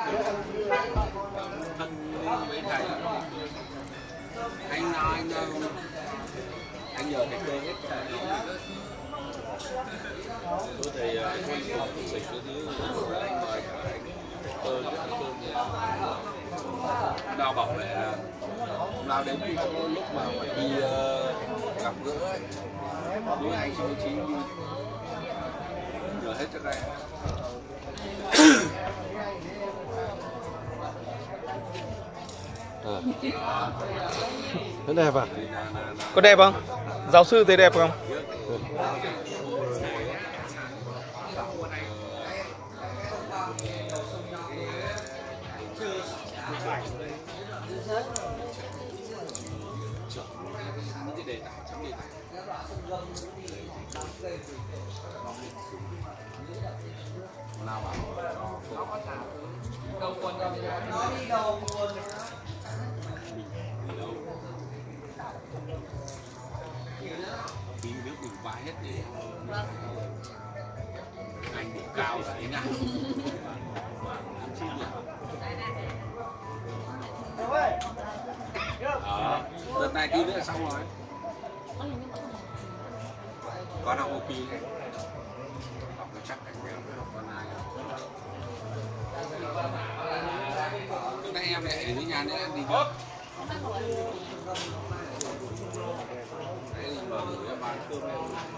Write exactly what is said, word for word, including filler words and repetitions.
thân với thầy. Anh nói anh anh nhờ thầy cơ hết cho nó. Tôi thầy quân phục dịch cái thứ anh mời cả anh cơ rất cơ đào bảo vệ là nào đến khi có lúc mà phải đi uh, gặp gỡ ấy, với anh số chín đi nhờ hết cho các em. À. Rất đẹp à? Có đẹp không? Giáo sư thấy đẹp không? Nào bảo đầu quần đầu đi đầu quần tí nước mình vãi hết đi. Anh điểm cao là thế nào? Ờ, đợt này tí nữa xong rồi. Con học một kỳ này. Học chắc anh em phải học con này. Lúc nãy em lại ở dưới nhà nữa em đi chưa? Đấy, mở cửa cho bàn cơm em.